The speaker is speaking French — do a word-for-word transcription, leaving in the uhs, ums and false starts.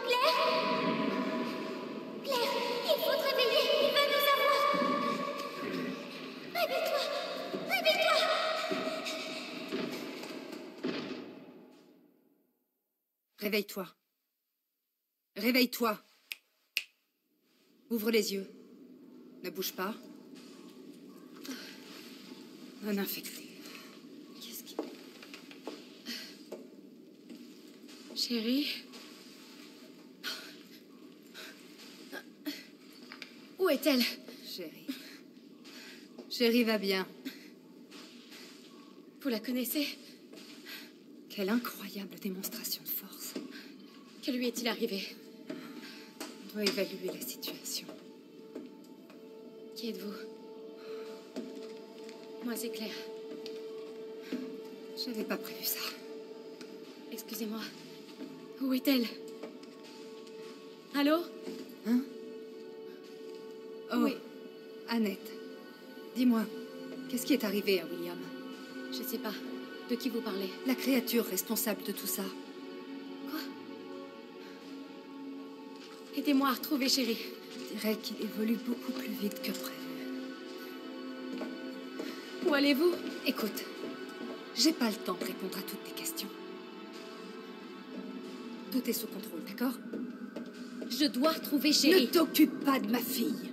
Claire? Claire, il faut te réveiller, il va nous avoir. Réveille-toi! Réveille-toi! Réveille-toi. Réveille-toi. Ouvre les yeux. Ne bouge pas. Un infecté. Qu'est-ce qui... Chérie? Où est-elle? Chérie. Chérie va bien. Vous la connaissez? Quelle incroyable démonstration de force. Que lui est-il arrivé? On doit évaluer la situation. Qui êtes-vous? Moi, c'est Claire. J'avais pas prévu ça. Excusez-moi. Où est-elle? Allô? Hein? Oh, Oui. Annette. Dis-moi, qu'est-ce qui est arrivé à William? Je sais pas. De qui vous parlez? La créature responsable de tout ça. Quoi? Aidez-moi à retrouver Chérie. Je dirais qu'il évolue beaucoup plus vite que prévu. Où allez-vous? Écoute, j'ai pas le temps de répondre à toutes tes questions. Tout est sous contrôle, d'accord? Je dois retrouver Chérie. Ne t'occupe pas de ma fille.